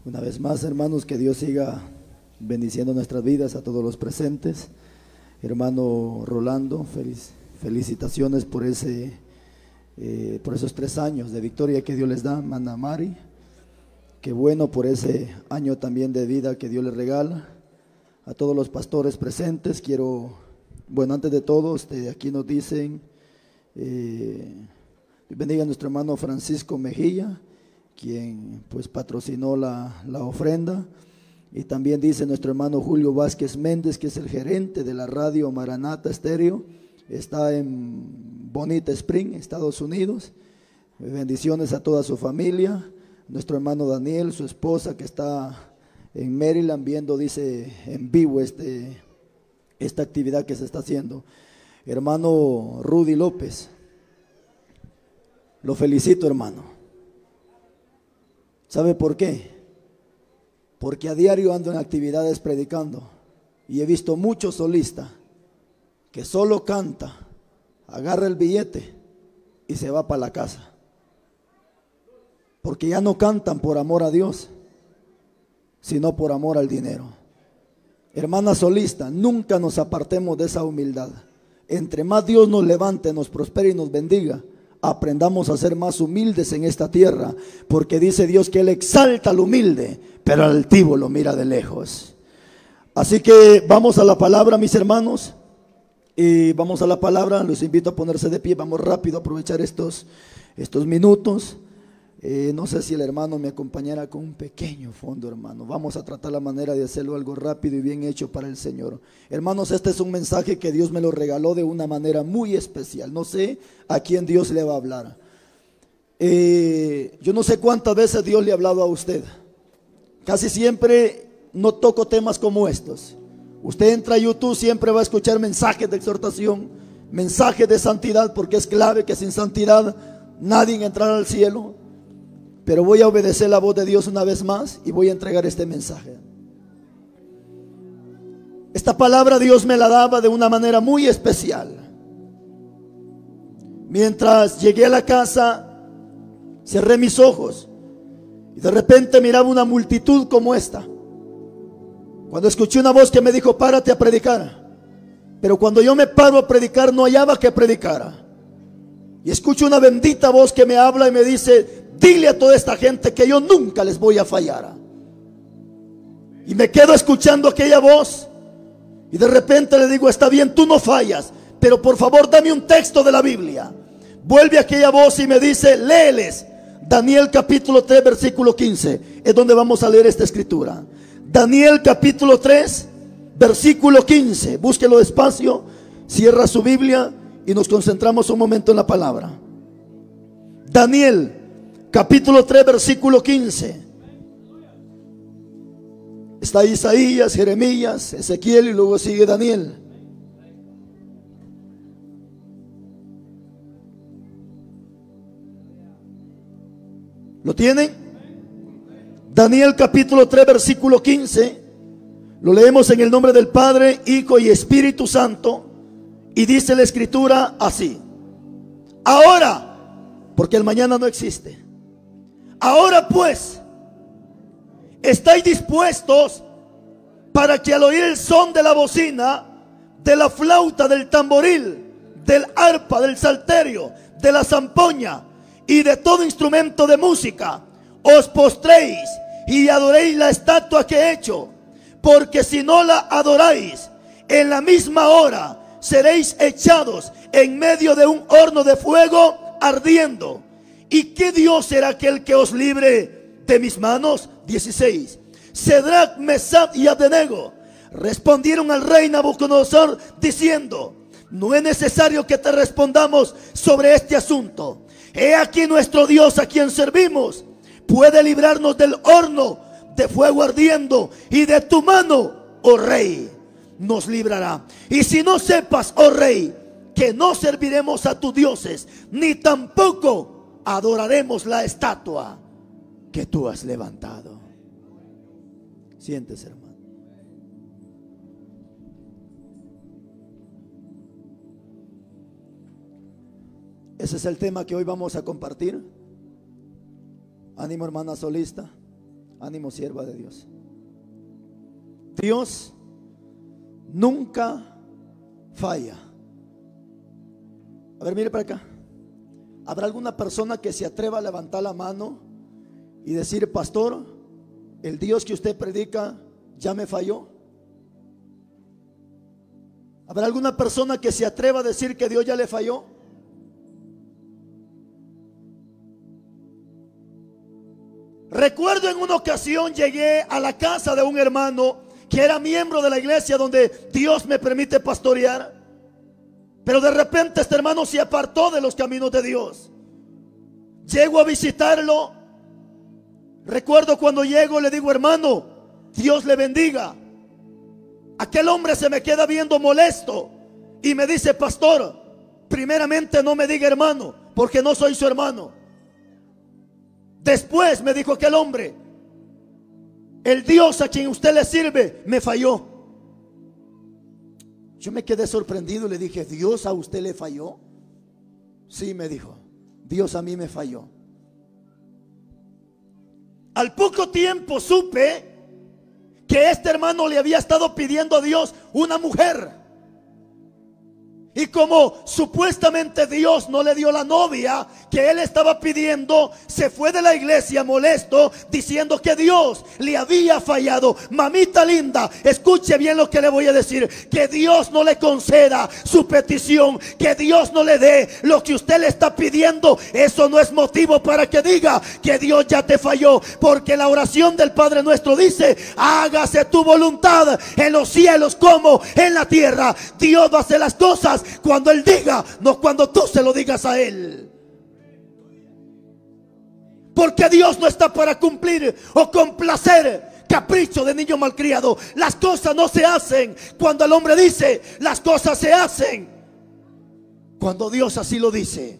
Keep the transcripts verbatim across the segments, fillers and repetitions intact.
Una vez más, hermanos, que Dios siga bendiciendo nuestras vidas, a todos los presentes. Hermano Rolando, feliz, felicitaciones por ese, eh, por esos tres años de victoria que Dios les da. Mana Mari, qué bueno por ese año también de vida que Dios les regala. A todos los pastores presentes, quiero, bueno, antes de todo, este, aquí nos dicen, eh, bendiga a nuestro hermano Francisco Mejía, quien pues patrocinó la, la ofrenda. Y también dice nuestro hermano Julio Vázquez Méndez, que es el gerente de la radio Maranata Estéreo, está en Bonita Spring, Estados Unidos. Bendiciones a toda su familia. Nuestro hermano Daniel, su esposa, que está en Maryland viendo, dice, en vivo este, esta actividad que se está haciendo. Hermano Rudy López, lo felicito, hermano. ¿Sabe por qué? Porque a diario ando en actividades predicando y he visto muchos solistas que solo canta, agarra el billete y se va para la casa, porque ya no cantan por amor a Dios, sino por amor al dinero. Hermana solista, nunca nos apartemos de esa humildad. Entre más Dios nos levante, nos prospere y nos bendiga, aprendamos a ser más humildes en esta tierra, porque dice Dios que Él exalta al humilde, pero al altivo lo mira de lejos. Así que vamos a la palabra, mis hermanos, y vamos a la palabra. Los invito a ponerse de pie, vamos rápido a aprovechar estos, estos minutos. Eh, no sé si el hermano me acompañara con un pequeño fondo, hermano. Vamos a tratar la manera de hacerlo algo rápido y bien hecho para el Señor. Hermanos, este es un mensaje que Dios me lo regaló de una manera muy especial. No sé a quién Dios le va a hablar. Eh, yo no sé cuántas veces Dios le ha hablado a usted. Casi siempre no toco temas como estos. Usted entra a YouTube, siempre va a escuchar mensajes de exhortación, mensajes de santidad, porque es clave que sin santidad nadie entrará al cielo. Pero voy a obedecer la voz de Dios una vez más y voy a entregar este mensaje. Esta palabra Dios me la daba de una manera muy especial. Mientras llegué a la casa, cerré mis ojos y de repente miraba una multitud como esta. Cuando escuché una voz que me dijo, párate a predicar. Pero cuando yo me paro a predicar, no hallaba que predicara. Y escucho una bendita voz que me habla y me dice, dile a toda esta gente que yo nunca les voy a fallar. Y me quedo escuchando aquella voz y de repente le digo, está bien, tú no fallas, pero por favor dame un texto de la Biblia. Vuelve aquella voz y me dice, léeles Daniel capítulo tres versículo quince. Es donde vamos a leer esta escritura. Daniel capítulo tres versículo quince. Búsquelo despacio, cierra su Biblia y nos concentramos un momento en la palabra. Daniel capítulo tres versículo quince. Está Isaías, Jeremías, Ezequiel y luego sigue Daniel. ¿Lo tienen? Daniel capítulo tres versículo quince. Lo leemos en el nombre del Padre, Hijo y Espíritu Santo. Y dice la escritura así: ahora, porque el mañana no existe. Ahora pues, ¿estáis dispuestos para que al oír el son de la bocina, de la flauta, del tamboril, del arpa, del salterio, de la zampoña y de todo instrumento de música, os postréis y adoréis la estatua que he hecho? Porque si no la adoráis, en la misma hora seréis echados en medio de un horno de fuego ardiendo. ¿Y qué Dios será aquel que os libre de mis manos? dieciséis. Cedrac, Mesach y Abednego respondieron al rey Nabucodonosor diciendo, no es necesario que te respondamos sobre este asunto. He aquí nuestro Dios a quien servimos puede librarnos del horno de fuego ardiendo, y de tu mano, oh rey, nos librará. Y si no sepas, oh rey, que no serviremos a tus dioses, ni tampoco adoraremos la estatua que tú has levantado. Siéntese, hermano. Ese es el tema que hoy vamos a compartir. Ánimo, hermana solista. Ánimo, sierva de Dios. Dios nunca falla. A ver, mire para acá. ¿Habrá alguna persona que se atreva a levantar la mano y decir: pastor, el Dios que usted predica ya me falló? ¿Habrá alguna persona que se atreva a decir que Dios ya le falló? Recuerdo en una ocasión llegué a la casa de un hermano que era miembro de la iglesia donde Dios me permite pastorear, pero de repente este hermano se apartó de los caminos de Dios. Llego a visitarlo. Recuerdo cuando llego le digo: hermano, Dios le bendiga. Aquel hombre se me queda viendo molesto y me dice: pastor, primeramente no me diga hermano, porque no soy su hermano. Después me dijo aquel hombre: el Dios a quien usted le sirve me falló. Yo me quedé sorprendido y le dije: ¿Dios a usted le falló? Sí, me dijo, Dios a mí me falló. Al poco tiempo supe que este hermano le había estado pidiendo a Dios una mujer. Y como supuestamente Dios no le dio la novia que él estaba pidiendo, se fue de la iglesia molesto, diciendo que Dios le había fallado. Mamita linda, escuche bien lo que le voy a decir: que Dios no le conceda su petición, que Dios no le dé lo que usted le está pidiendo. Eso no es motivo para que diga que Dios ya te falló, porque la oración del Padre nuestro dice: hágase tu voluntad en los cielos como en la tierra. Dios va a hacer las cosas cuando Él diga, no cuando tú se lo digas a Él. Porque Dios no está para cumplir o complacer capricho de niño malcriado. Las cosas no se hacen cuando el hombre dice, las cosas se hacen cuando Dios así lo dice.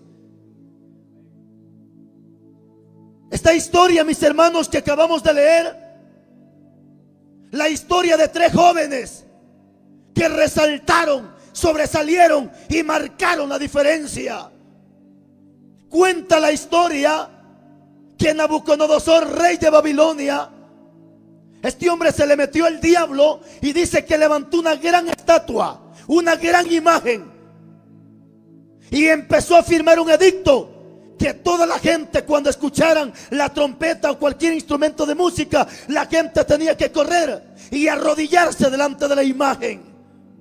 Esta historia, mis hermanos, que acabamos de leer, la historia de tres jóvenes que resaltaron, sobresalieron y marcaron la diferencia. Cuenta la historia que Nabucodonosor, rey de Babilonia, este hombre se le metió el diablo y dice que levantó una gran estatua, una gran imagen, y empezó a firmar un edicto que toda la gente, cuando escucharan la trompeta o cualquier instrumento de música, la gente tenía que correr y arrodillarse delante de la imagen.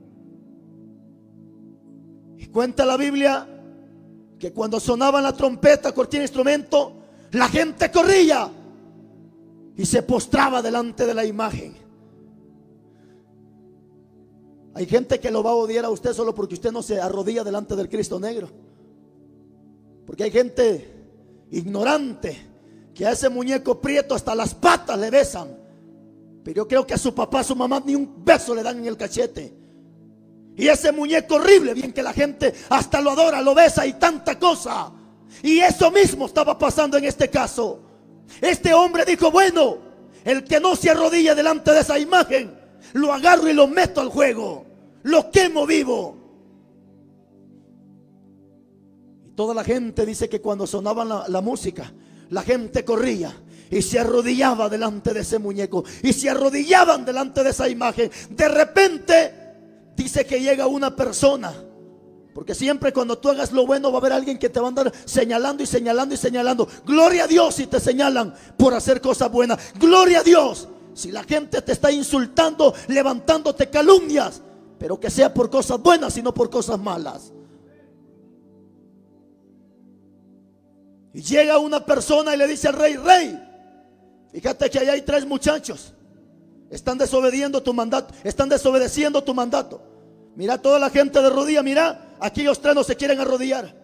Cuenta la Biblia que cuando sonaban la trompeta, cualquier instrumento, la gente corría y se postraba delante de la imagen. Hay gente que lo va a odiar a usted solo porque usted no se arrodilla delante del Cristo negro. Porque hay gente ignorante que a ese muñeco prieto hasta las patas le besan. Pero yo creo que a su papá, a su mamá ni un beso le dan en el cachete. Y ese muñeco horrible, bien que la gente hasta lo adora, lo besa y tanta cosa. Y eso mismo estaba pasando en este caso. Este hombre dijo: bueno, el que no se arrodilla delante de esa imagen, lo agarro y lo meto al juego, lo quemo vivo. Y toda la gente dice que cuando sonaba la, la música, la gente corría y se arrodillaba delante de ese muñeco, y se arrodillaban delante de esa imagen. De repente dice que llega una persona, porque siempre cuando tú hagas lo bueno va a haber alguien que te va a andar señalando y señalando y señalando. Gloria a Dios si te señalan por hacer cosas buenas. Gloria a Dios si la gente te está insultando, levantándote calumnias, pero que sea por cosas buenas y no por cosas malas. Y llega una persona y le dice al rey: rey, fíjate que allá hay tres muchachos, están desobedeciendo tu mandato, están desobedeciendo tu mandato. Mira toda la gente de rodilla, mira, aquí los tres no se quieren arrodillar.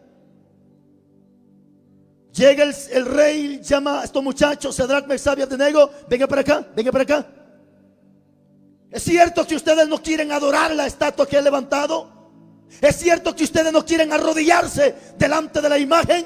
Llega el, el rey, llama a estos muchachos, Sadrach, Mesach y Abednego: venga para acá, venga para acá. ¿Es cierto que ustedes no quieren adorar la estatua que he levantado? ¿Es cierto que ustedes no quieren arrodillarse delante de la imagen?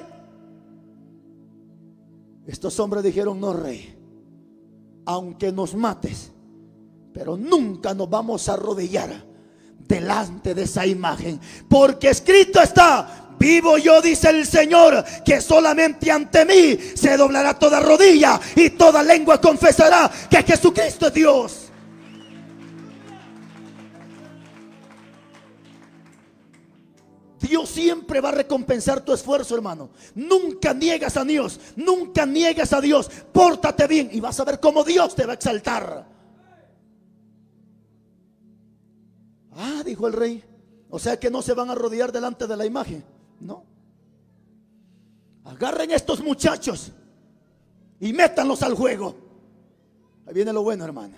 Estos hombres dijeron: no, rey, aunque nos mates, pero nunca nos vamos a arrodillar delante de esa imagen, porque escrito está: Vivo yo, dice el Señor, que solamente ante mí se doblará toda rodilla y toda lengua confesará que Jesucristo es Dios. Dios siempre va a recompensar tu esfuerzo, hermano. Nunca niegas a Dios, nunca niegues a Dios. Pórtate bien y vas a ver cómo Dios te va a exaltar. Ah, dijo el rey, o sea que no se van a rodear delante de la imagen. No. Agarren estos muchachos y métanlos al juego. Ahí viene lo bueno, hermano.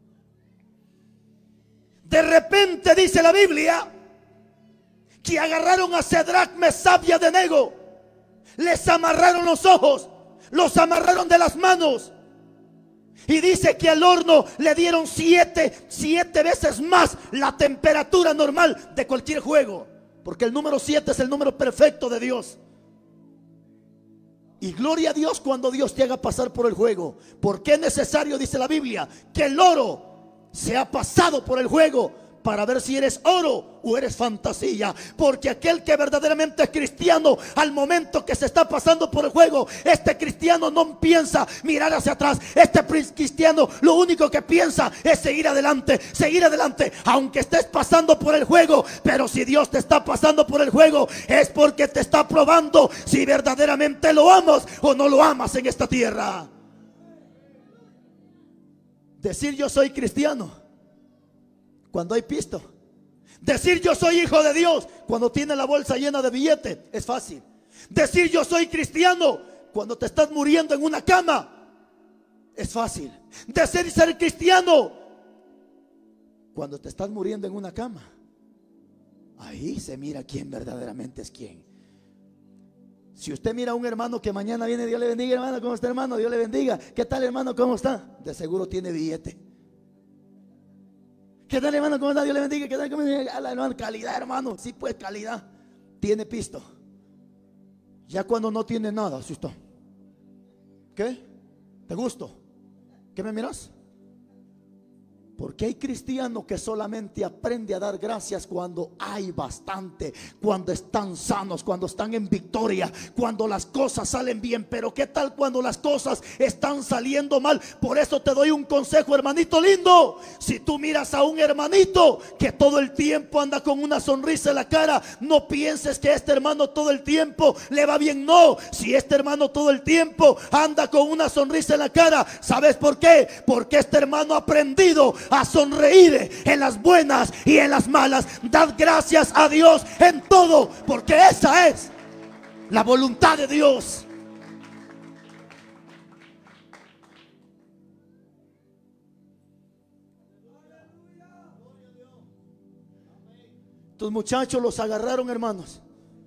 De repente dice la Biblia que agarraron a Sadrach, Mesach y Abednego, les amarraron los ojos, los amarraron de las manos, y dice que al horno le dieron siete, siete veces más la temperatura normal de cualquier juego, porque el número siete es el número perfecto de Dios. Y gloria a Dios cuando Dios te haga pasar por el juego, porque es necesario, dice la Biblia, que el oro sea pasado por el juego, para ver si eres oro o eres fantasía. Porque aquel que verdaderamente es cristiano, al momento que se está pasando por el juego, este cristiano no piensa mirar hacia atrás. Este cristiano lo único que piensa es seguir adelante, seguir adelante, aunque estés pasando por el juego. Pero si Dios te está pasando por el juego, es porque te está probando si verdaderamente lo amas o no lo amas en esta tierra. Decir yo soy cristiano cuando hay pisto. Decir yo soy hijo de Dios cuando tiene la bolsa llena de billetes es fácil. Decir yo soy cristiano cuando te estás muriendo en una cama es fácil. Decir ser cristiano cuando te estás muriendo en una cama, ahí se mira quién verdaderamente es quién. Si usted mira a un hermano que mañana viene, Dios le bendiga, hermano, ¿cómo está, hermano? Dios le bendiga. ¿Qué tal, hermano? ¿Cómo está? De seguro tiene billete. ¿Qué tal, hermano? ¿Cómo está? Dios le bendiga. ¿Qué tal? ¿Cómo está? Hermano, calidad, hermano. Sí, pues, calidad. Tiene pisto. Ya cuando no tiene nada, asustó. ¿Qué? ¿Te gustó? ¿Qué me miras? Porque hay cristianos que solamente aprende a dar gracias cuando hay bastante, cuando están sanos, cuando están en victoria, cuando las cosas salen bien. Pero ¿qué tal cuando las cosas están saliendo mal? Por eso te doy un consejo, hermanito lindo. Si tú miras a un hermanito que todo el tiempo anda con una sonrisa en la cara, no pienses que este hermano todo el tiempo le va bien. No, si este hermano todo el tiempo anda con una sonrisa en la cara, ¿sabes por qué? Porque este hermano ha aprendido a sonreír en las buenas y en las malas. Dad gracias a Dios en todo, porque esa es la voluntad de Dios. Estos muchachos los agarraron, hermanos,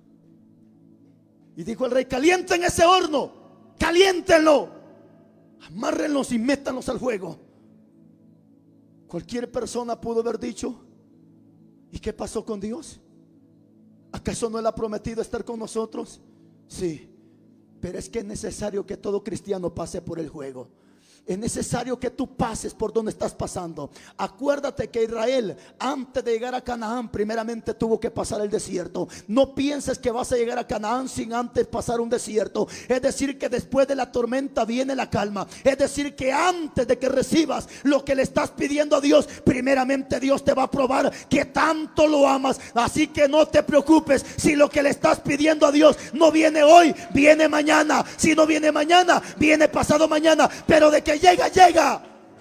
y dijo el rey: calienten ese horno, caliéntenlo, amárrenlos y métanlos al fuego. Cualquier persona pudo haber dicho: ¿y qué pasó con Dios? ¿Acaso no Él ha prometido estar con nosotros? Sí, pero es que es necesario que todo cristiano pase por el fuego. Es necesario que tú pases por donde estás pasando. Acuérdate que Israel, antes de llegar a Canaán, primeramente tuvo que pasar el desierto. No pienses que vas a llegar a Canaán sin antes pasar un desierto. Es decir, que después de la tormenta viene la calma. Es decir, que antes de que recibas lo que le estás pidiendo a Dios, primeramente Dios te va a probar que tanto lo amas. Así que no te preocupes si lo que le estás pidiendo a Dios no viene hoy, viene mañana. Si no viene mañana, viene pasado mañana. Pero de que llega, llega.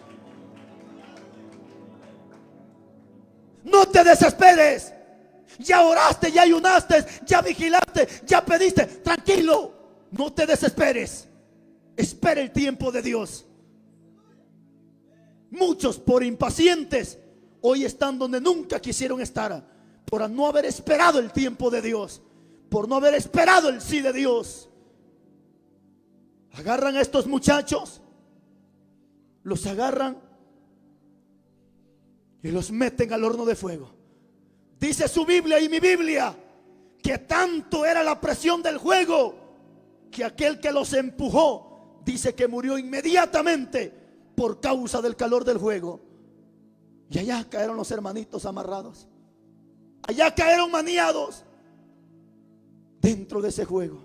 No te desesperes. Ya oraste, ya ayunaste, ya vigilaste, ya pediste. Tranquilo, no te desesperes. Espera el tiempo de Dios. Muchos por impacientes hoy están donde nunca quisieron estar, por no haber esperado el tiempo de Dios, por no haber esperado el sí de Dios. Agarran a estos muchachos, los agarran y los meten al horno de fuego. Dice su Biblia y mi Biblia que tanto era la presión del fuego que aquel que los empujó dice que murió inmediatamente por causa del calor del fuego. Y allá cayeron los hermanitos amarrados, allá cayeron maniados. dentro de ese juego.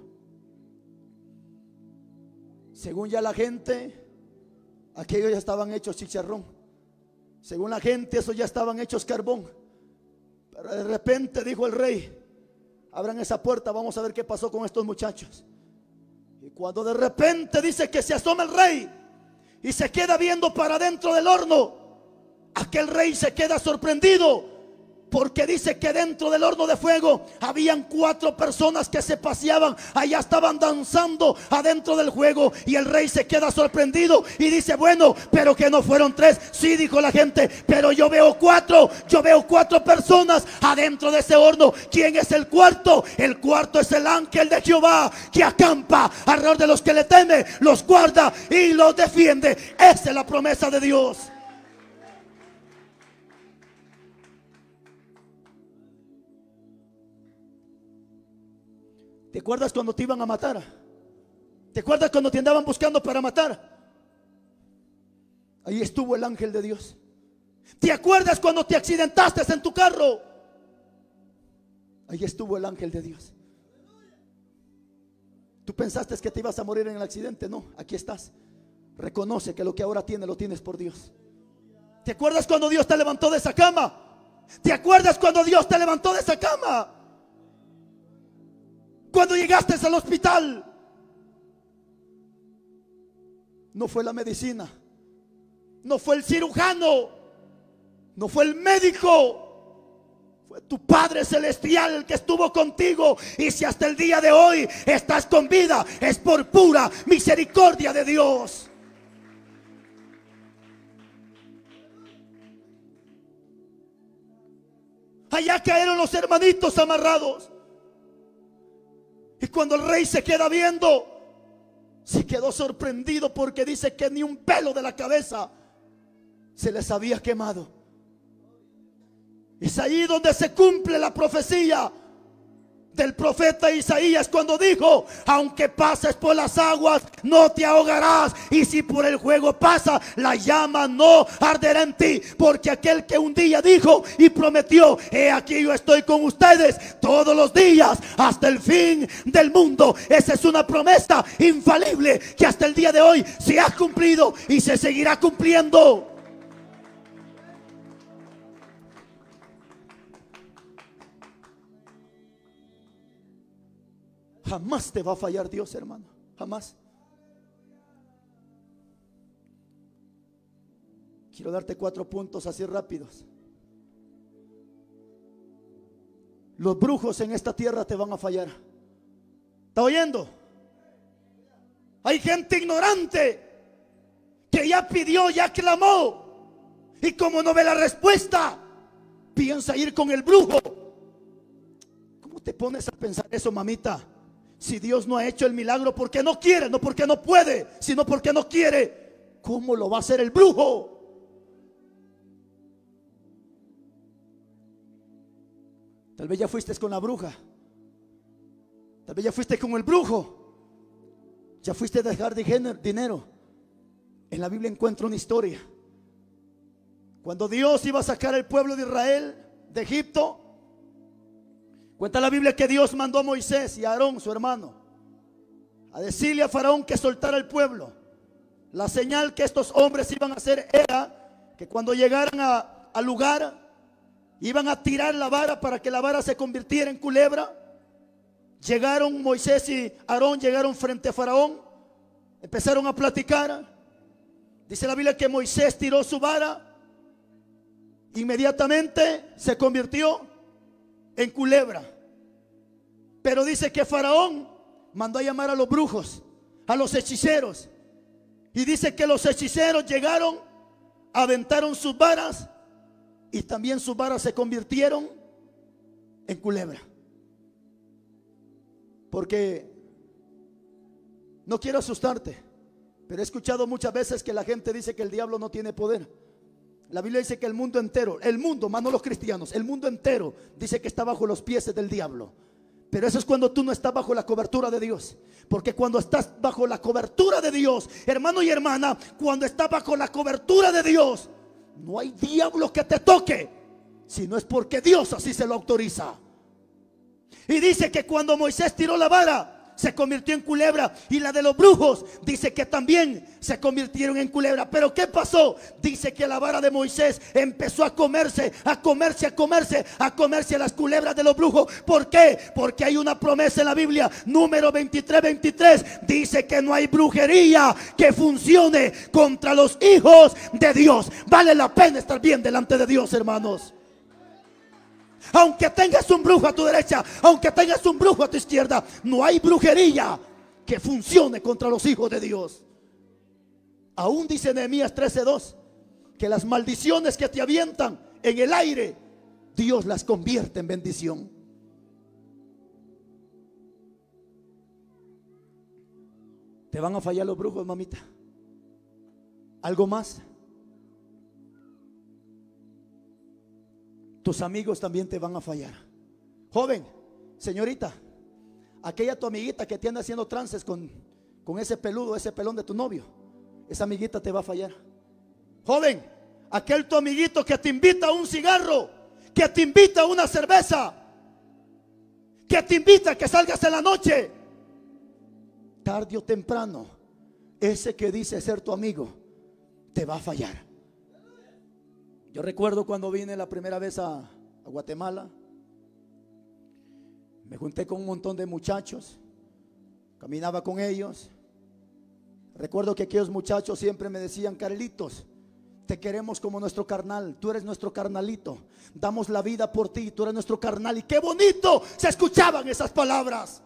Según ya la gente, aquellos ya estaban hechos chicharrón. Según la gente, esos ya estaban hechos carbón. Pero de repente dijo el rey: abran esa puerta, vamos a ver qué pasó con estos muchachos. Y cuando de repente dice que se asoma el rey y se queda viendo para dentro del horno, aquel rey se queda sorprendido, porque dice que dentro del horno de fuego habían cuatro personas que se paseaban, allá estaban danzando adentro del juego. Y el rey se queda sorprendido y dice: bueno, pero que no fueron tres. Sí, dijo la gente, pero yo veo cuatro, yo veo cuatro personas adentro de ese horno. ¿Quién es el cuarto? El cuarto es el ángel de Jehová, que acampa alrededor de los que le temen, los guarda y los defiende. Esa es la promesa de Dios. ¿Te acuerdas cuando te iban a matar? ¿Te acuerdas cuando te andaban buscando para matar? Ahí estuvo el ángel de Dios. ¿Te acuerdas cuando te accidentaste en tu carro? Ahí estuvo el ángel de Dios. Tú pensaste que te ibas a morir en el accidente. No, aquí estás. Reconoce que lo que ahora tienes, lo tienes por Dios. ¿Te acuerdas cuando Dios te levantó de esa cama? ¿Te acuerdas cuando Dios te levantó de esa cama? Cuando llegaste al hospital, no fue la medicina, no fue el cirujano, no fue el médico, fue tu Padre Celestial el que estuvo contigo. Y si hasta el día de hoy estás con vida, es por pura misericordia de Dios. Allá cayeron los hermanitos amarrados. Y cuando el rey se queda viendo, se quedó sorprendido, porque dice que ni un pelo de la cabeza se les había quemado. Es ahí donde se cumple la profecía del profeta Isaías, cuando dijo: aunque pases por las aguas, no te ahogarás, y si por el fuego pasa, la llama no arderá en ti. Porque aquel que un día dijo y prometió: he aquí yo estoy con ustedes todos los días hasta el fin del mundo. Esa es una promesa infalible que hasta el día de hoy se ha cumplido y se seguirá cumpliendo. Jamás te va a fallar Dios, hermano. Jamás. Quiero darte cuatro puntos así rápidos. Los brujos en esta tierra te van a fallar. ¿Está oyendo? Hay gente ignorante que ya pidió, ya clamó, y como no ve la respuesta, piensa ir con el brujo. ¿Cómo te pones a pensar eso, mamita? Si Dios no ha hecho el milagro porque no quiere, no porque no puede, sino porque no quiere, ¿cómo lo va a hacer el brujo? Tal vez ya fuiste con la bruja, tal vez ya fuiste con el brujo, ya fuiste a dejar dinero. En la Biblia encuentro una historia. Cuando Dios iba a sacar al pueblo de Israel de Egipto, cuenta la Biblia que Dios mandó a Moisés y a Aarón, su hermano, a decirle a Faraón que soltara al pueblo. La señal que estos hombres iban a hacer era que cuando llegaran a, al lugar, iban a tirar la vara para que la vara se convirtiera en culebra. Llegaron Moisés y Aarón, llegaron frente a Faraón, empezaron a platicar. Dice la Biblia que Moisés tiró su vara, inmediatamente se convirtió en culebra. Pero dice que Faraón mandó a llamar a los brujos, a los hechiceros, y dice que los hechiceros llegaron, aventaron sus varas, y también sus varas se convirtieron en culebra. Porque no quiero asustarte, pero he escuchado muchas veces que la gente dice que el diablo no tiene poder. La Biblia dice que el mundo entero, el mundo, más no los cristianos, el mundo entero dice que está bajo los pies del diablo. Pero eso es cuando tú no estás bajo la cobertura de Dios. Porque cuando estás bajo la cobertura de Dios, hermano y hermana, cuando estás bajo la cobertura de Dios, no hay diablo que te toque, si no es porque Dios así se lo autoriza. Y dice que cuando Moisés tiró la vara, se convirtió en culebra. Y la de los brujos dice que también se convirtieron en culebra. Pero ¿qué pasó? Dice que la vara de Moisés empezó a comerse, a comerse, a comerse, a comerse a las culebras de los brujos. ¿Por qué? Porque hay una promesa en la Biblia, número veintitrés, veintitrés. Dice que no hay brujería que funcione contra los hijos de Dios. Vale la pena estar bien delante de Dios, hermanos. Aunque tengas un brujo a tu derecha, aunque tengas un brujo a tu izquierda, no hay brujería que funcione contra los hijos de Dios. Aún dice Nehemías trece dos que las maldiciones que te avientan en el aire, Dios las convierte en bendición. Te van a fallar los brujos, mamita. ¿Algo más? Tus amigos también te van a fallar. Joven, señorita, aquella tu amiguita que te anda haciendo trances con, con ese peludo, ese pelón de tu novio, esa amiguita te va a fallar. Joven, aquel tu amiguito que te invita a un cigarro, que te invita a una cerveza, que te invita a que salgas en la noche, tarde o temprano, ese que dice ser tu amigo te va a fallar. Yo recuerdo cuando vine la primera vez a, a Guatemala, me junté con un montón de muchachos, caminaba con ellos. Recuerdo que aquellos muchachos siempre me decían: Carlitos, te queremos como nuestro carnal, tú eres nuestro carnalito, damos la vida por ti, tú eres nuestro carnal. Y qué bonito se escuchaban esas palabras.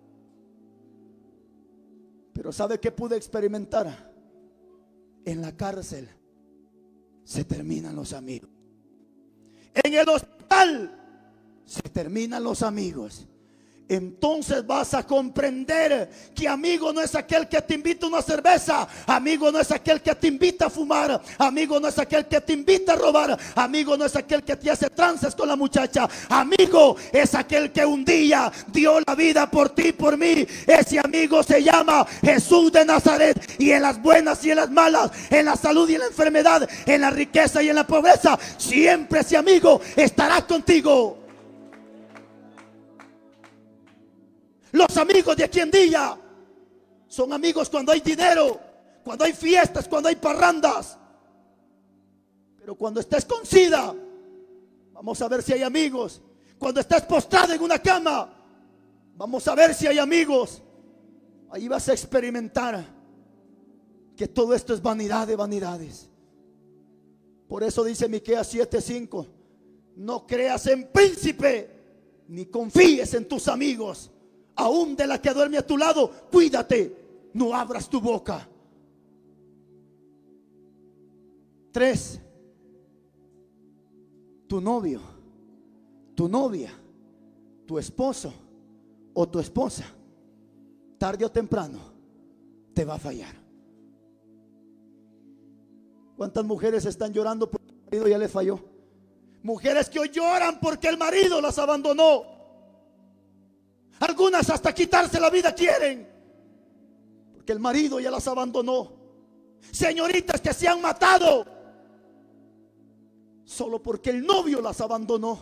Pero ¿sabe qué pude experimentar? En la cárcel se terminan los amigos. En el hospital se terminan los amigos. Entonces vas a comprender que amigo no es aquel que te invita a una cerveza, amigo no es aquel que te invita a fumar, amigo no es aquel que te invita a robar, amigo no es aquel que te hace trances con la muchacha. Amigo es aquel que un día dio la vida por ti y por mí. Ese amigo se llama Jesús de Nazaret. Y en las buenas y en las malas, en la salud y en la enfermedad, en la riqueza y en la pobreza, siempre ese amigo estará contigo. Los amigos de aquí en día son amigos cuando hay dinero, cuando hay fiestas, cuando hay parrandas. Pero cuando estés con SIDA, vamos a ver si hay amigos. Cuando estés postrado en una cama, vamos a ver si hay amigos. Ahí vas a experimentar que todo esto es vanidad de vanidades. Por eso dice Miqueas siete cinco: no creas en príncipe, ni confíes en tus amigos. Aún de la que duerme a tu lado, cuídate, no abras tu boca. Tres, tu novio, tu novia, tu esposo o tu esposa, tarde o temprano te va a fallar. ¿Cuántas mujeres están llorando porque el marido ya les falló? Mujeres que hoy lloran porque el marido las abandonó. Algunas hasta quitarse la vida quieren porque el marido ya las abandonó. Señoritas que se han matado solo porque el novio las abandonó.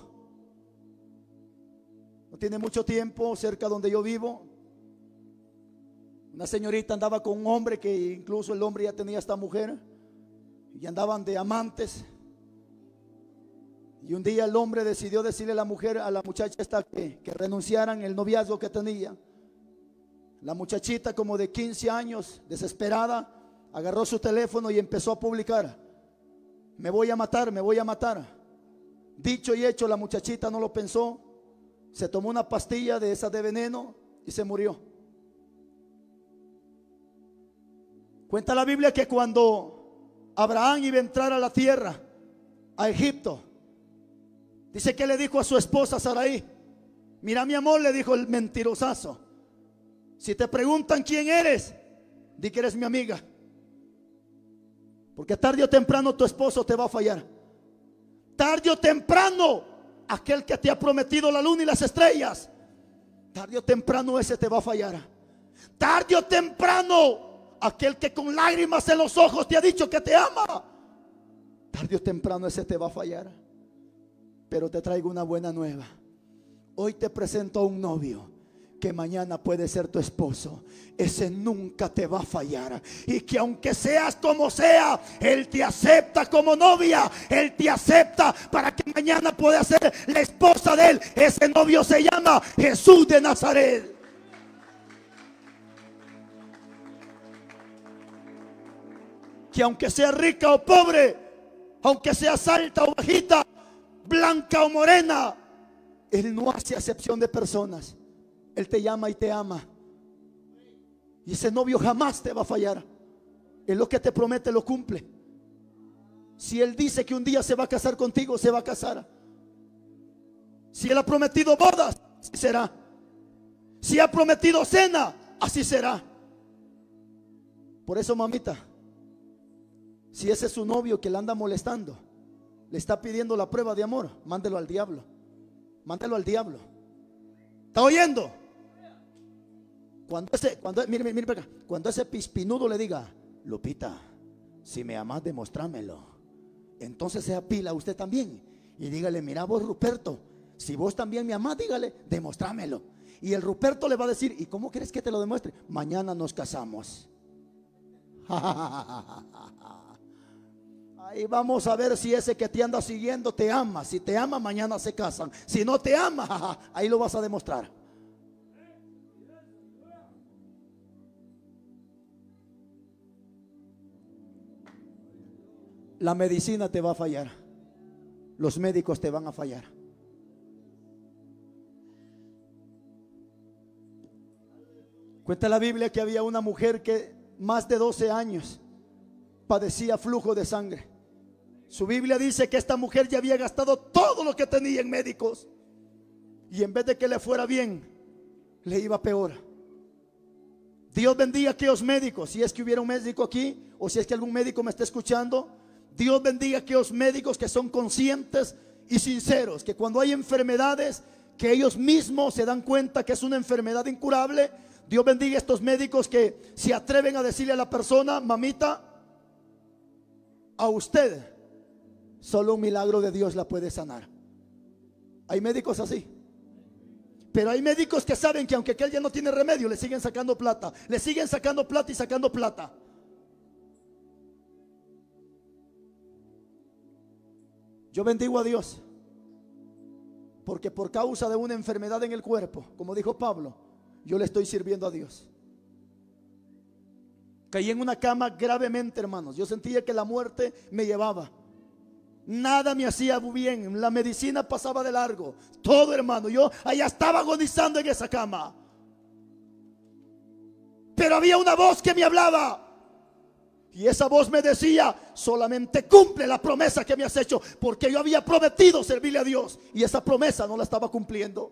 No tiene mucho tiempo, cerca donde yo vivo, una señorita andaba con un hombre que incluso el hombre ya tenía esta mujer y andaban de amantes. Y un día el hombre decidió decirle a la mujer, a la muchacha esta que, que renunciaran el noviazgo que tenía. La muchachita, como de quince años, desesperada, agarró su teléfono y empezó a publicar: me voy a matar, me voy a matar. Dicho y hecho, la muchachita no lo pensó, se tomó una pastilla de esas de veneno y se murió. Cuenta la Biblia que cuando Abraham iba a entrar a la tierra, a Egipto, dice que le dijo a su esposa Sarai: mira, mi amor, le dijo el mentirosazo, si te preguntan quién eres, di que eres mi amiga, porque tarde o temprano tu esposo te va a fallar. Tarde o temprano aquel que te ha prometido la luna y las estrellas, tarde o temprano ese te va a fallar. Tarde o temprano aquel que con lágrimas en los ojos te ha dicho que te ama, tarde o temprano ese te va a fallar. Pero te traigo una buena nueva. Hoy te presento a un novio que mañana puede ser tu esposo. Ese nunca te va a fallar. Y que aunque seas como sea, Él te acepta como novia. Él te acepta para que mañana pueda ser la esposa de Él. Ese novio se llama Jesús de Nazaret. Que aunque sea rica o pobre, aunque seas alta o bajita, blanca o morena, Él no hace acepción de personas. Él te llama y te ama. Y ese novio jamás te va a fallar. Él lo que te promete lo cumple. Si Él dice que un día se va a casar contigo, se va a casar. Si Él ha prometido bodas, así será. Si ha prometido cena, así será. Por eso, mamita, si ese es su novio que le anda molestando, le está pidiendo la prueba de amor, mándelo al diablo. Mándelo al diablo. ¿Está oyendo? Cuando ese, cuando, mire, mire, mire para acá. Cuando ese pispinudo le diga: Lupita, si me amas, demostrámelo. Entonces sea pila usted también y dígale: mira vos, Ruperto, si vos también me amás, dígale, demostrámelo. Y el Ruperto le va a decir: ¿y cómo quieres que te lo demuestre? Mañana nos casamos. Ahí vamos a ver si ese que te anda siguiendo te ama. Si te ama, mañana se casan. Si no te ama, ahí lo vas a demostrar. La medicina te va a fallar. Los médicos te van a fallar. Cuenta la Biblia que había una mujer que más de doce años padecía flujo de sangre. Su Biblia dice que esta mujer ya había gastado todo lo que tenía en médicos, y en vez de que le fuera bien, le iba peor. Dios bendiga a aquellos médicos. Si es que hubiera un médico aquí, o si es que algún médico me está escuchando, Dios bendiga a aquellos médicos que son conscientes y sinceros, que cuando hay enfermedades que ellos mismos se dan cuenta que es una enfermedad incurable, Dios bendiga a estos médicos que se atreven a decirle a la persona: mamita, a usted solo un milagro de Dios la puede sanar. Hay médicos así. Pero hay médicos que saben que aunque aquel ya no tiene remedio, le siguen sacando plata. Le siguen sacando plata y sacando plata. Yo bendigo a Dios, porque por causa de una enfermedad en el cuerpo, como dijo Pablo, yo le estoy sirviendo a Dios. Caí en una cama gravemente, hermanos. Yo sentía que la muerte me llevaba. Nada me hacía bien. La medicina pasaba de largo. Todo, hermano. Yo allá estaba agonizando en esa cama. Pero había una voz que me hablaba. Y esa voz me decía: solamente cumple la promesa que me has hecho. Porque yo había prometido servirle a Dios, y esa promesa no la estaba cumpliendo.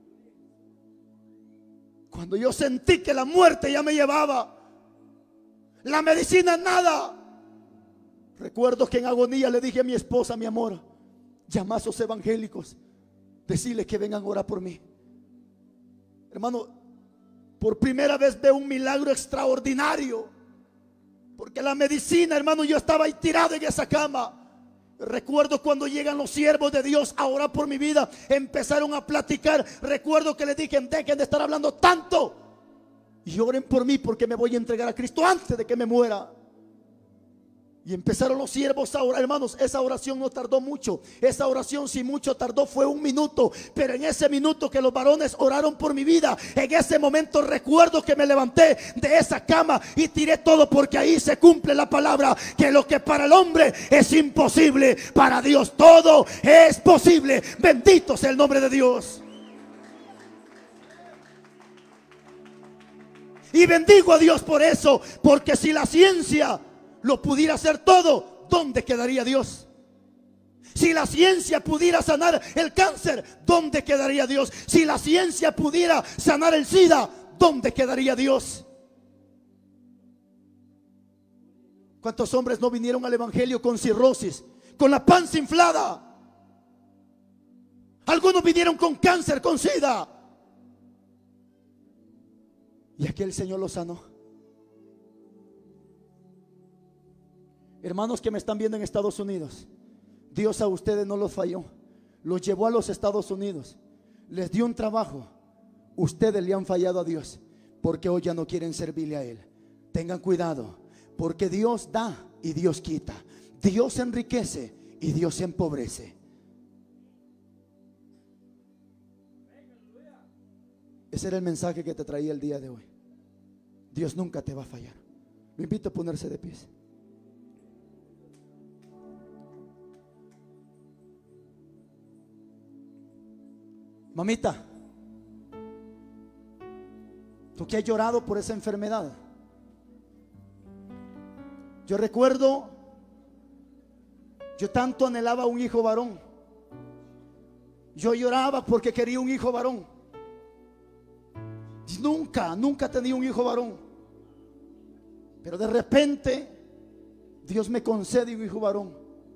Cuando yo sentí que la muerte ya me llevaba, la medicina nada. Recuerdo que en agonía le dije a mi esposa: mi amor, llama a esos evangélicos, decirles que vengan a orar por mí. Hermano, por primera vez veo un milagro extraordinario. Porque la medicina, hermano, yo estaba ahí tirado en esa cama. Recuerdo cuando llegan los siervos de Dios a orar por mi vida, empezaron a platicar. Recuerdo que les dije: dejen de estar hablando tanto y oren por mí, porque me voy a entregar a Cristo antes de que me muera. Y empezaron los siervos a orar, hermanos. Esa oración no tardó mucho. Esa oración, si mucho tardó, fue un minuto. Pero en ese minuto que los varones oraron por mi vida, en ese momento recuerdo que me levanté de esa cama y tiré todo, porque ahí se cumple la palabra, que lo que para el hombre es imposible, para Dios todo es posible. Bendito sea el nombre de Dios. Y bendigo a Dios por eso, porque si la ciencia lo pudiera hacer todo, ¿dónde quedaría Dios? Si la ciencia pudiera sanar el cáncer, ¿dónde quedaría Dios? Si la ciencia pudiera sanar el SIDA, ¿dónde quedaría Dios? ¿Cuántos hombres no vinieron al evangelio con cirrosis, con la panza inflada? Algunos vinieron con cáncer, con SIDA, y aquí el Señor los sanó. Hermanos que me están viendo en Estados Unidos, Dios a ustedes no los falló. Los llevó a los Estados Unidos. les dio un trabajo, ustedes le han fallado a Dios porque hoy ya no quieren servirle a Él. Tengan cuidado, porque Dios da y Dios quita. Dios enriquece y Dios empobrece. Ese era el mensaje que te traía el día de hoy. Dios nunca te va a fallar. Lo invito a ponerse de pies. Mamita, tú que has llorado por esa enfermedad. Yo recuerdo, yo tanto anhelaba un hijo varón. Yo lloraba porque quería un hijo varón. Nunca, nunca tenía un hijo varón. Pero de repente Dios me concede un hijo varón.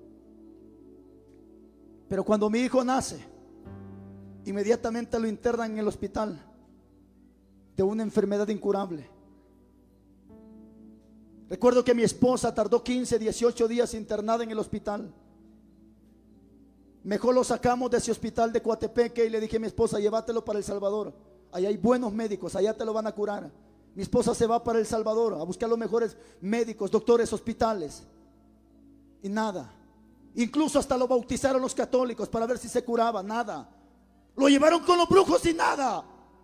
Pero cuando mi hijo nace, inmediatamente lo internan en el hospital de una enfermedad incurable. Recuerdo que mi esposa tardó quince, dieciocho días internada en el hospital. Mejor lo sacamos de ese hospital de Coatepeque y le dije a mi esposa: llévatelo para El Salvador. Allá hay buenos médicos, allá te lo van a curar. Mi esposa se va para El Salvador a buscar los mejores médicos, doctores, hospitales. Y nada. Incluso hasta lo bautizaron los católicos para ver si se curaba. Nada. Lo llevaron con los brujos y nada.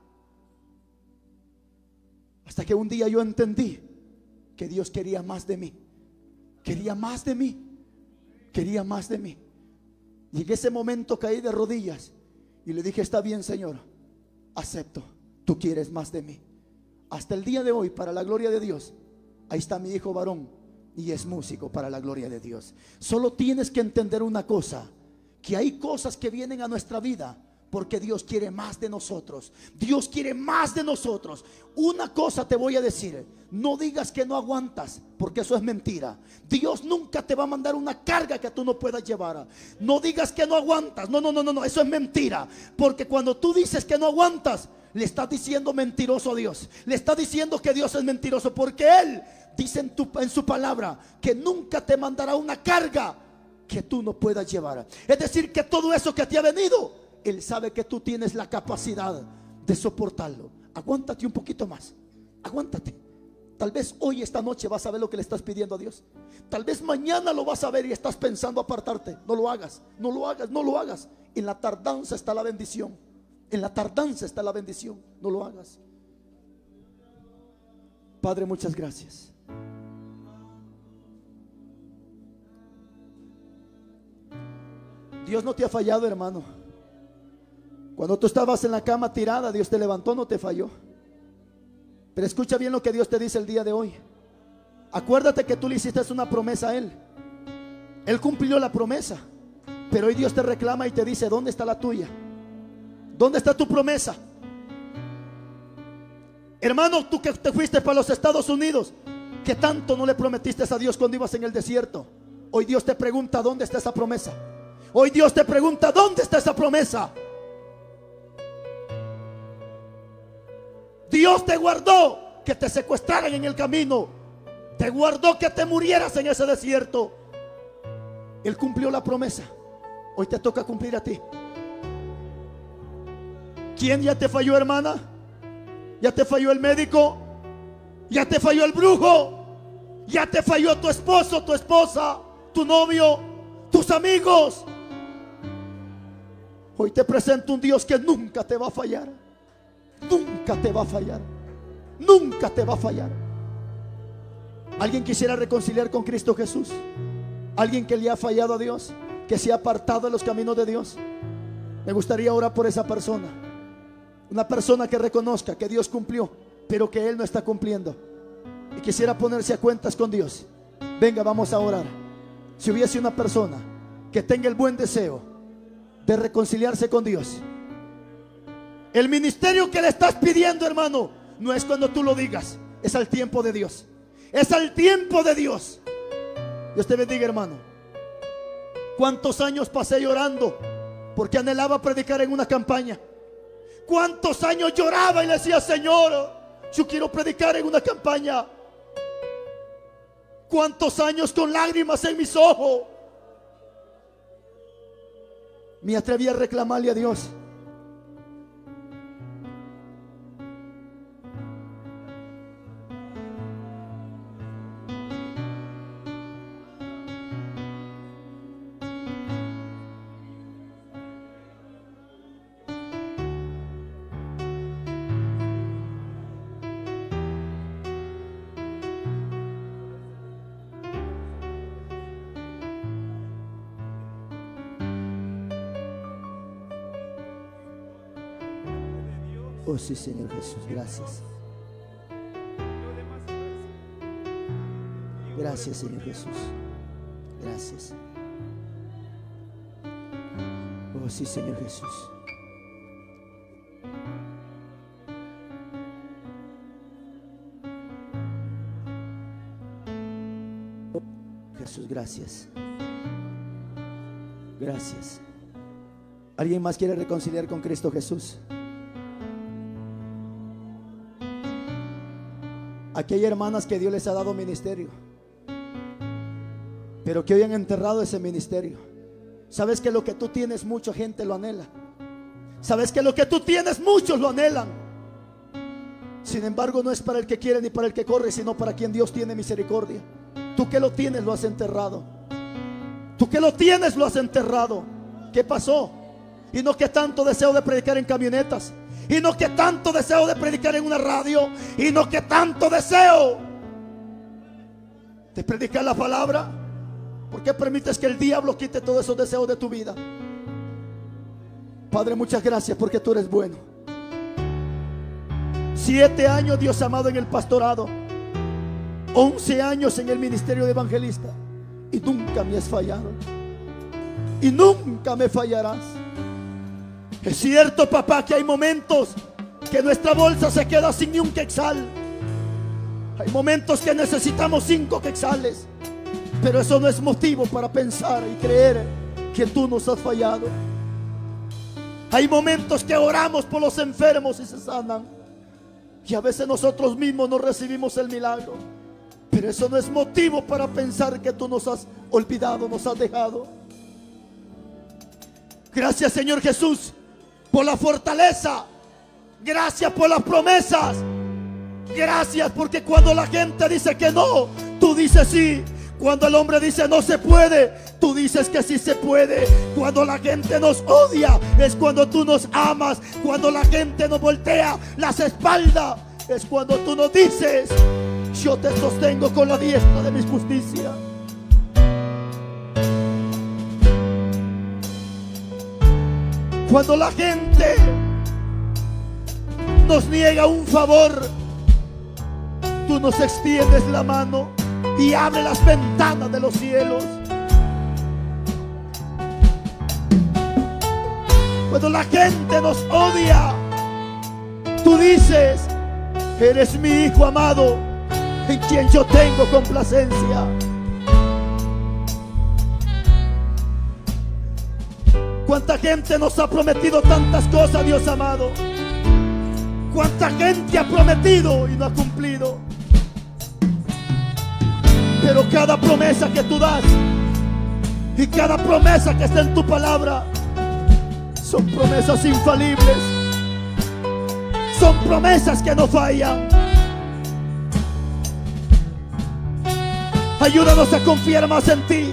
Hasta que un día yo entendí que Dios quería más de mí. Quería más de mí. Quería más de mí. Y en ese momento caí de rodillas y le dije: está bien, Señor, acepto, tú quieres más de mí. Hasta el día de hoy, para la gloria de Dios, ahí está mi hijo varón y es músico para la gloria de Dios. Solo tienes que entender una cosa, que hay cosas que vienen a nuestra vida porque Dios quiere más de nosotros. Dios quiere más de nosotros. Una cosa te voy a decir: no digas que no aguantas, porque eso es mentira. Dios nunca te va a mandar una carga que tú no puedas llevar. No digas que no aguantas. No, no, no, no, no, eso es mentira. Porque cuando tú dices que no aguantas, le estás diciendo mentiroso a Dios. Le estás diciendo que Dios es mentiroso, porque Él dice en, tu, en su palabra que nunca te mandará una carga que tú no puedas llevar. Es decir, que todo eso que te ha venido, Él sabe que tú tienes la capacidad de soportarlo. Aguántate un poquito más. Aguántate. Tal vez hoy, esta noche, vas a ver lo que le estás pidiendo a Dios. Tal vez mañana lo vas a ver y estás pensando apartarte. No lo hagas, no lo hagas, no lo hagas. En la tardanza está la bendición. En la tardanza está la bendición. No lo hagas. Padre, muchas gracias. Dios no te ha fallado, hermano. Cuando tú estabas en la cama tirada, Dios te levantó, no te falló. Pero escucha bien lo que Dios te dice el día de hoy. Acuérdate que tú le hiciste una promesa a Él. Él cumplió la promesa, pero hoy Dios te reclama y te dice: ¿dónde está la tuya? ¿Dónde está tu promesa? Hermano, tú que te fuiste para los Estados Unidos, que tanto no le prometiste a Dios cuando ibas en el desierto. Hoy Dios te pregunta: ¿dónde está esa promesa? Hoy Dios te pregunta: ¿dónde está esa promesa? Dios te guardó que te secuestraran en el camino. Te guardó que te murieras en ese desierto. Él cumplió la promesa. Hoy te toca cumplir a ti. ¿Quién ya te falló, hermana? ¿Ya te falló el médico? ¿Ya te falló el brujo? ¿Ya te falló tu esposo, tu esposa, tu novio, tus amigos? Hoy te presento un Dios que nunca te va a fallar. Nunca te va a fallar. Nunca te va a fallar. ¿Alguien quisiera reconciliar con Cristo Jesús? ¿Alguien que le ha fallado a Dios, que se ha apartado de los caminos de Dios? Me gustaría orar por esa persona. Una persona que reconozca que Dios cumplió, pero que Él no está cumpliendo, y quisiera ponerse a cuentas con Dios. Venga, vamos a orar. Si hubiese una persona que tenga el buen deseo de reconciliarse con Dios, el ministerio que le estás pidiendo, hermano, no es cuando tú lo digas, es al tiempo de Dios. Es al tiempo de Dios. Dios te bendiga, hermano. ¿Cuántos años pasé llorando porque anhelaba predicar en una campaña? ¿Cuántos años lloraba y le decía: Señor, yo quiero predicar en una campaña? ¿Cuántos años con lágrimas en mis ojos me atreví a reclamarle a Dios? Oh sí, Señor Jesús, gracias. Gracias, Señor Jesús. Gracias. Oh sí, Señor Jesús. Jesús, gracias. Gracias. ¿Alguien más quiere reconciliar con Cristo Jesús? Aquí hay hermanas que Dios les ha dado ministerio, pero que hoy han enterrado ese ministerio. Sabes que lo que tú tienes, mucha gente lo anhela. Sabes que lo que tú tienes, muchos lo anhelan. Sin embargo, no es para el que quiere ni para el que corre, sino para quien Dios tiene misericordia. Tú que lo tienes, lo has enterrado. Tú que lo tienes, lo has enterrado. ¿Qué pasó? Y no que tanto deseo de predicar en camionetas, y no que tanto deseo de predicar en una radio, y no que tanto deseo de predicar la palabra. ¿Por qué permites que el diablo quite todos esos deseos de tu vida? Padre, muchas gracias porque tú eres bueno. Siete años, Dios amado, en el pastorado, once años en el ministerio de evangelista, y nunca me has fallado, y nunca me fallarás. Es cierto, papá, que hay momentos que nuestra bolsa se queda sin ni un quetzal. Hay momentos que necesitamos cinco quetzales, pero eso no es motivo para pensar y creer que tú nos has fallado. Hay momentos que oramos por los enfermos y se sanan, y a veces nosotros mismos no recibimos el milagro, pero eso no es motivo para pensar que tú nos has olvidado, nos has dejado. Gracias, Señor Jesús, por la fortaleza. Gracias por las promesas. Gracias porque cuando la gente dice que no, tú dices sí. Cuando el hombre dice no se puede, tú dices que sí se puede. Cuando la gente nos odia, es cuando tú nos amas. Cuando la gente nos voltea las espaldas, es cuando tú nos dices: yo te sostengo con la diestra de mi justicia. Cuando la gente nos niega un favor, tú nos extiendes la mano y abre las ventanas de los cielos. Cuando la gente nos odia, tú dices: eres mi hijo amado, en quien yo tengo complacencia. Cuánta gente nos ha prometido tantas cosas, Dios amado. Cuánta gente ha prometido y no ha cumplido. Pero cada promesa que tú das y cada promesa que está en tu palabra son promesas infalibles. Son promesas que no fallan. Ayúdanos a confiar más en ti.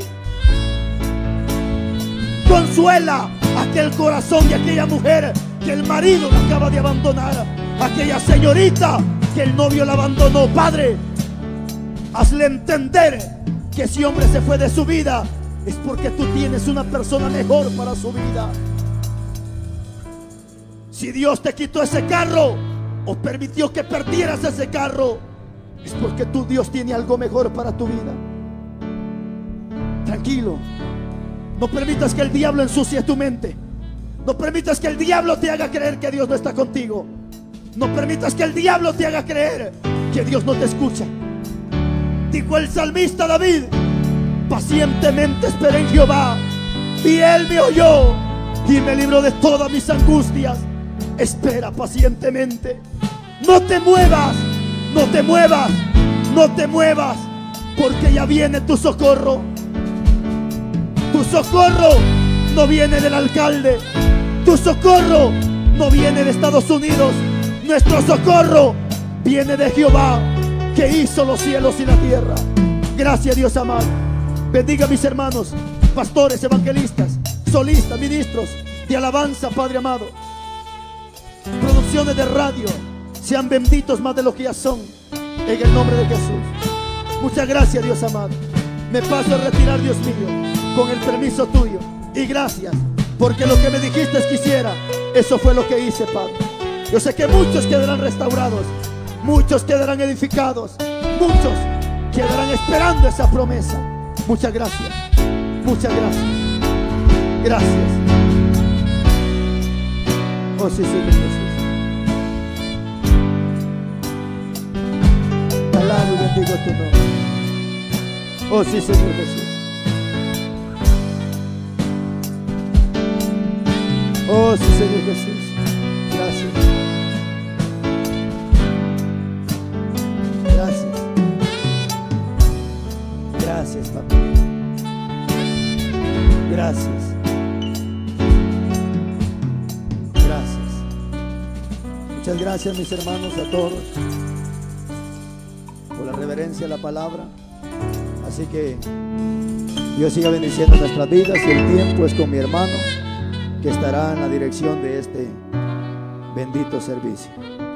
Consuela aquel corazón de aquella mujer que el marido la acaba de abandonar, aquella señorita que el novio la abandonó. Padre, hazle entender que si hombre se fue de su vida, es porque tú tienes una persona mejor para su vida. Si Dios te quitó ese carro o permitió que perdieras ese carro, es porque tú, Dios, tiene algo mejor para tu vida. Tranquilo. No permitas que el diablo ensucie tu mente. No permitas que el diablo te haga creer que Dios no está contigo. No permitas que el diablo te haga creer que Dios no te escucha. Dijo el salmista David: pacientemente esperé en Jehová, y Él me oyó y me libró de todas mis angustias. Espera pacientemente. No te muevas, no te muevas, no te muevas, porque ya viene tu socorro. Tu socorro no viene del alcalde. Tu socorro no viene de Estados Unidos. Nuestro socorro viene de Jehová, que hizo los cielos y la tierra. Gracias, Dios amado. Bendiga a mis hermanos, pastores, evangelistas, solistas, ministros de alabanza, Padre amado. Producciones de radio, sean benditos más de lo que ya son, en el nombre de Jesús. Muchas gracias, Dios amado. Me paso a retirar, Dios mío, con el permiso tuyo. Y gracias, porque lo que me dijiste quisiera, eso fue lo que hice, Padre. Yo sé que muchos quedarán restaurados, muchos quedarán edificados, muchos quedarán esperando esa promesa. Muchas gracias, muchas gracias. Gracias. Oh sí, Señor Jesús. Alabo y bendigo tu nombre. Oh sí, Señor Jesús. Oh sí, Señor Jesús. Gracias. Gracias. Gracias, papá. Gracias. Gracias. Muchas gracias, mis hermanos, a todos por la reverencia a la palabra. Así que Dios siga bendiciendo nuestras vidas, y el tiempo es con mi hermano, que estará en la dirección de este bendito servicio.